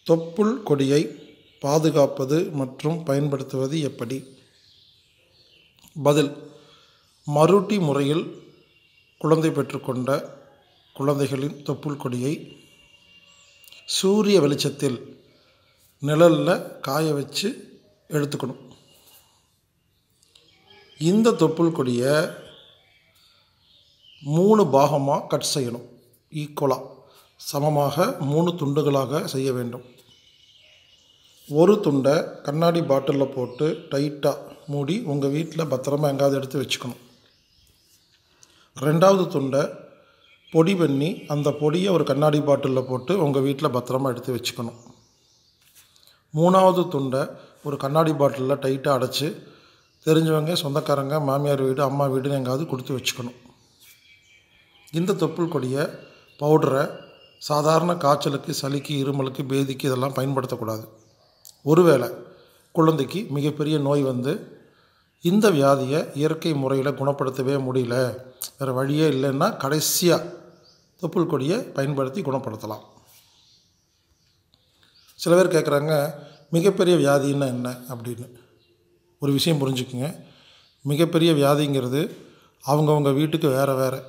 தொப்புள் கொடியை பாதுகாப்பது மற்றும் பயன்படுத்துவது எப்படி? பதில்: மருட்டி முறையில் குழந்தை பெற்றுக்கொண்ட குழந்தைகளின் தொப்புள் கொடியை சூரிய வெளிச்சத்தில் நிழலில் காய வச்சு எடுத்துக்கணும். இந்த தொப்புள் கொடியை 3 பாகமாக கட் செய்யணும். ஈக்குவலாக சமமாக 3 துண்டுகளாக செய்ய வேண்டும். ஒரு துண்டை கண்ணாடி பாட்டிலில் போட்டு டைட்டாக மூடி உங்கள் வீட்டில் பத்திரமா எங்காவது எடுத்து வச்சுக்கணும். 2வது துண்டை பொடி பண்ணி அந்த பொடியை ஒரு கண்ணாடி பாட்டிலில் போட்டு உங்கள் வீட்டில் பத்திரமா எடுத்து வச்சுக்கணும். 3வது துண்டை ஒரு கண்ணாடி பாட்டிலில் டைட்டாக அடைச்சி தெரிஞ்சவங்க, சொந்தக்காரங்க, மாமியார் வீடு, அம்மா வீடுன்னு எங்காவது கொடுத்து வச்சுக்கணும். இந்த தொப்புள் கொடியை பவுடரை சாதாரண காய்ச்சலுக்கு, சளிக்கு, இருமலுக்கு, பேதிக்கு இதெல்லாம் பயன்படுத்தக்கூடாது. ஒருவேளை குழந்தைக்கு மிகப்பெரிய நோய் வந்து இந்த வியாதியை இயற்கை முறையில் குணப்படுத்தவே முடியல, வேறு வழியே இல்லைன்னா கடைசியாக தொப்புள் கொடியை பயன்படுத்தி குணப்படுத்தலாம். சில பேர் கேட்குறாங்க, மிகப்பெரிய வியாதின்னா என்ன அப்படின்னு. ஒரு விஷயம் புரிஞ்சுக்குங்க, மிகப்பெரிய வியாதிங்கிறது அவங்கவுங்க வீட்டுக்கு வேறு வேறு.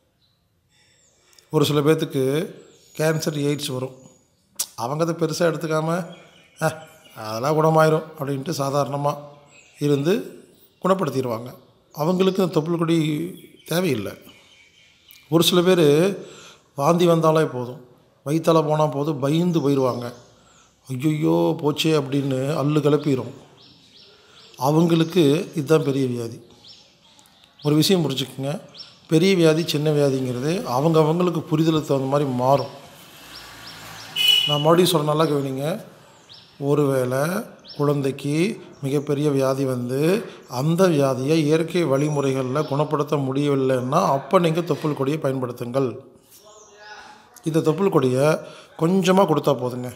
ஒரு சில பேர்த்துக்கு கேன்சர், எய்ட்ஸ் வரும். அவங்க அதை பெருசாக எடுத்துக்காமல் அதெல்லாம் குணமாயிரும் அப்படின்ட்டு சாதாரணமாக இருந்து குணப்படுத்திடுவாங்க. அவங்களுக்கு இந்த தொப்புள் கொடி தேவையில்லை. ஒரு சில பேர் வாந்தி வந்தாலே போதும், வயிற்றால் போனால் போதும், பயந்து போயிடுவாங்க. ஐயோ போச்சே அப்படின்னு அல்லு கிளப்பிடும். அவங்களுக்கு இதுதான் பெரிய வியாதி. ஒரு விஷயம் புரிஞ்சுக்குங்க, பெரிய வியாதி சின்ன வியாதிங்கிறது அவங்களுக்கு புரிதலுக்கு தகுந்த மாதிரி மாறும். நான் மறுபடியும் சொல்ல, நல்லா கவனிங்க. ஒருவேளை குழந்தைக்கு மிகப்பெரிய வியாதி வந்து அந்த வியாதியை இயற்கை வழிமுறைகளில் குணப்படுத்த முடியவில்லைன்னா அப்போ நீங்கள் தொப்புள் கொடியை பயன்படுத்துங்கள். இந்த தொப்புள் கொடியை கொஞ்சமாக கொடுத்தா போதுங்க.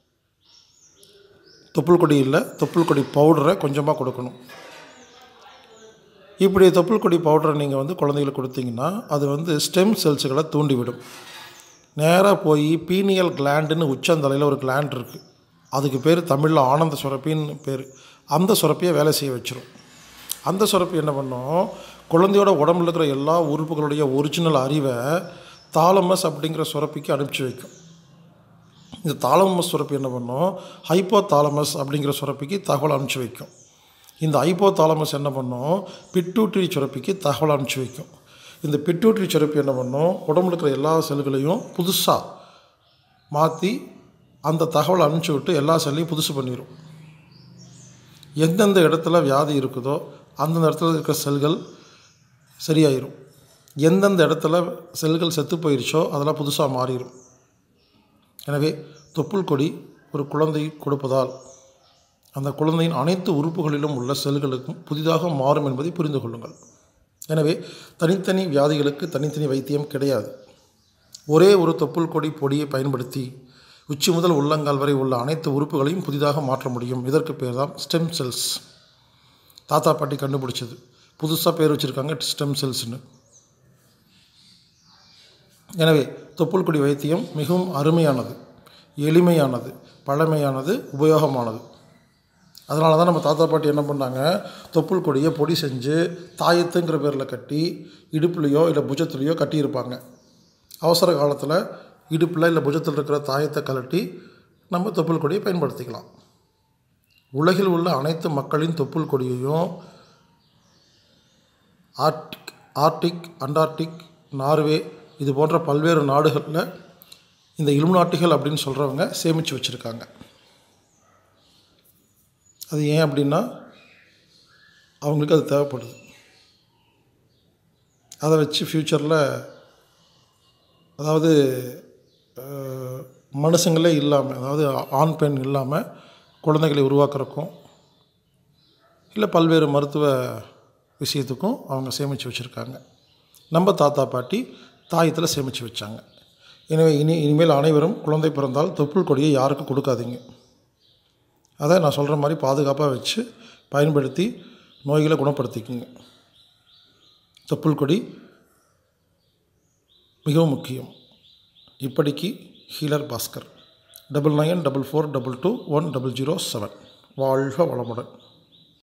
தொப்புள் கொடி இல்லை, தொப்புள் கொடி பவுடரை கொஞ்சமாக கொடுக்கணும். இப்படி தொப்புள் கொடி பவுடரை நீங்கள் குழந்தைகளுக்கு கொடுத்தீங்கன்னா அது ஸ்டெம் செல்ஸுகளை தூண்டிவிடும். நேராக போய் பீனியல் கிளாண்டுன்னு உச்சந்தலையில் ஒரு கிளாண்ட் இருக்குது, அதுக்கு பேர் தமிழில் ஆனந்த சுரப்பின்னு பேர். அந்த சுரப்பியை வேலை செய்ய வச்சிரும். அந்த சுரப்பி என்ன பண்ணும், குழந்தையோட உடம்புல இருக்கிற எல்லா உறுப்புகளுடைய ஒரிஜினல் அறிவை தாலமஸ் அப்படிங்கிற சுரப்பிக்கு அனுப்பிச்சி வைக்கும். இந்த தாலமஸ் சுரப்பி என்ன பண்ணும், ஹைப்போ தாலமஸ் அப்படிங்கிற சுரப்பிக்கு தகவல் அனுப்பிச்சி வைக்கும். இந்த ஹைப்போ தாலமஸ் என்ன பண்ணும், பிட்யூட்டரி சுரப்பிக்கு தகவல் அனுப்பிச்சி வைக்கும். இந்த பிட்யூட்டரி சுரப்பி என்ன பண்ணும், உடம்புல இருக்கிற எல்லா செல்களையும் புதுசாக மாற்றி அந்த தகவலை அனுப்பிச்சி விட்டு எல்லா செல்லையும் புதுசு பண்ணிடும். எந்தெந்த இடத்துல வியாதி இருக்குதோ அந்தந்த இடத்துல இருக்கிற செல்கள் சரியாயிடும். எந்தெந்த இடத்துல செல்கள் செத்து போயிடுச்சோ அதெல்லாம் புதுசாக மாறிடும். எனவே தொப்புள் கொடி ஒரு குழந்தை கொடுப்பதால் அந்த குழந்தையின் அனைத்து உறுப்புகளிலும் உள்ள செல்களுக்கும் புதிதாக மாறும் என்பதை புரிந்து கொள்ளுங்கள். எனவே தனித்தனி வியாதிகளுக்கு தனித்தனி வைத்தியம் கிடையாது. ஒரே ஒரு தொப்புள் கொடி பொடியை பயன்படுத்தி உச்சி முதல் உள்ளங்கால் வரை உள்ள அனைத்து உறுப்புகளையும் புதிதாக மாற்ற முடியும். இதற்கு பேர் தான் ஸ்டெம் செல்ஸ். தாத்தா பாட்டி கண்டுபிடிச்சது, புதுசாக பேர் வச்சுருக்காங்க ஸ்டெம் செல்ஸ்னு. எனவே தொப்புள் கொடி வைத்தியம் மிகவும் அருமையானது, எளிமையானது, பழமையானது, உபயோகமானது. அதனால தான் நம்ம தாத்தா பாட்டி என்ன பண்ணாங்க, தொப்புள் கொடியை பொடி செஞ்சு தாயத்துங்கிற பேரில் கட்டி இடுப்புலையோ இல்லை புஜத்துலேயோ கட்டியிருப்பாங்க. அவசர காலத்தில் இடுப்பில் இல்லை புஜத்தில் இருக்கிற தாயத்தை கலட்டி நம்ம தொப்புள் கொடியை பயன்படுத்திக்கலாம். உலகில் உள்ள அனைத்து மக்களின் தொப்புள் கொடியையும் ஆர்டிக், அண்டார்டிக், நார்வே இது போன்ற பல்வேறு நாடுகளில் இந்த இலுமினாட்டிகள் அப்படின்னு சொல்கிறவங்க சேமித்து வச்சுருக்காங்க. அது ஏன் அப்படின்னா அவங்களுக்கு அது தேவைப்படுது. அதை வச்சு ஃப்யூச்சரில், அதாவது மனுஷங்களே இல்லாமல், அதாவது ஆண் பெண் இல்லாமல் குழந்தைகளை உருவாக்குறதுக்கும் இல்லை பல்வேறு மருத்துவ விஷயத்துக்கும் அவங்க சேமித்து வச்சுருக்காங்க. நம்ம தாத்தா பாட்டி தாயத்தில் சேமித்து வச்சாங்க. எனவே இனிமேல் அனைவரும் குழந்தை பிறந்தால் தொப்புள் கொடியை யாருக்கும் கொடுக்காதீங்க. அதை நான் சொல்கிற மாதிரி பாதுகாப்பாக வச்சு பயன்படுத்தி நோய்களை குணப்படுத்திக்குங்க. தொப்புள் கொடி மிகவும் முக்கியம். இப்படிக்கு ஹீலர் பாஸ்கர். 9944221007. வாழ்க வளமுடன்.